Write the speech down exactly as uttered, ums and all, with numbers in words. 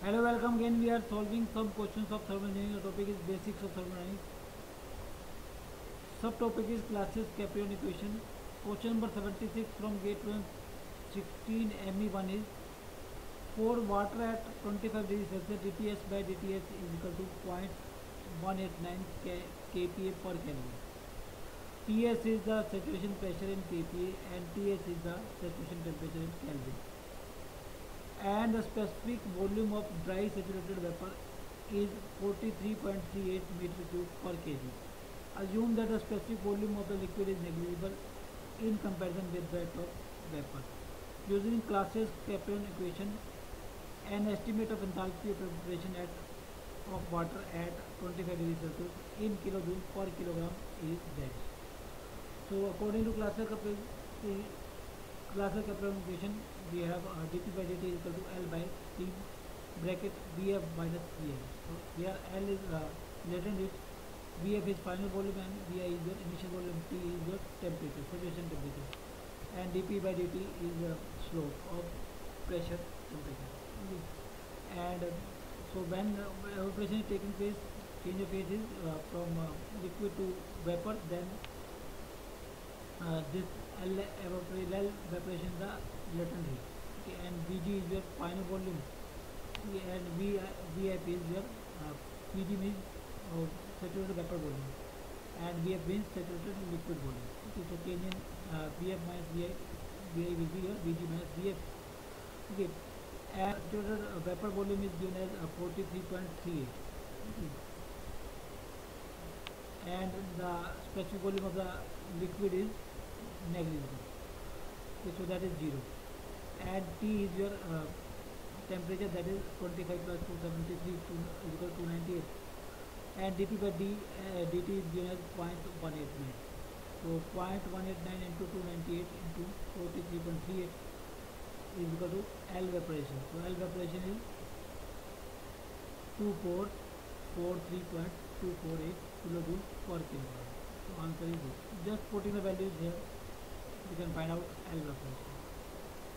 Hello, welcome again. We are solving some questions of thermal engineering. The topic is basics of thermodynamics. Subtopic is classes Capillon equation. Question number seventy-six from gate one sixteen M E one is for water at twenty-five degrees Celsius dTs by dTs is equal to zero point one eight nine kPa per Kelvin. Ts is the saturation pressure in kPa and Ts is the saturation temperature in Kelvin. And the specific volume of dry saturated vapor is forty-three point three eight meter cube per kg. Assume that the specific volume of the liquid is negligible in comparison with that of vapor. Using Clausius Capillon equation, an estimate of enthalpy of evaporation at of water at twenty-five degrees Celsius in kilojoule per kilogram is dash. So according to Clausius Capillon Clausius Capillon equation, we have uh, dP by dt is equal to L by T bracket Vf minus Vi. So here L is uh, latent heat, Vf is final volume, and Vi is your initial volume, T is your temperature, saturation temperature, and dP by dt is the slope of pressure temperature. Okay. And uh, so when uh, evaporation is taking place, change of phase is uh, from uh, liquid to vapor, then uh, this L evaporation, L evaporation is the latent heat. Okay, and Vg is your final volume, and V Vf is your uh, Vg means uh, saturated vapor volume, and Vf means saturated liquid volume. Okay, so change in uh, Vf minus Vi, Vi will be your Vg minus Vf. Okay, and saturated uh, vapor volume is given as uh, forty-three point three eight. Okay. And the specific volume of the liquid is negligible. Okay, so that is zero. And T is your uh, temperature, that is twenty-five plus two seventy-three to, is equal to two ninety-eight, and dP by D, uh, dt is given as zero point one eight nine. So zero point one eight nine into two ninety-eight into forty-three point three eight is equal to L evaporation. So L evaporation is two four four three point two four eight kilojoule per kilogram. So answer is this. Just putting the values here, you can find out L evaporation.